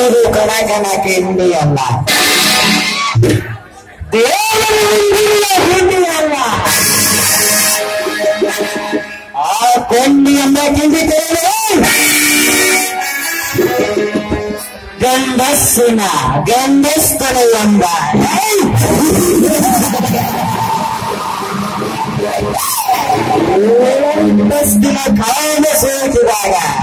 ಇದು ಕಣ ಕಣ ಕಿಂಡಿ ಅಲ್ಲ, ದೇವರ ಕಿಂಡಿ ಅಲ್ಲ. ಆ ಕೊಂಡಿ ಎಂಬ ಕಿಂಡಿ ಕೇಳಿ ಗಂಡಸ್ತನ ಎಂಬ ಗಂಡಸ್ತಿನ ಕಾಲ ಸೋಕಿದಾಗ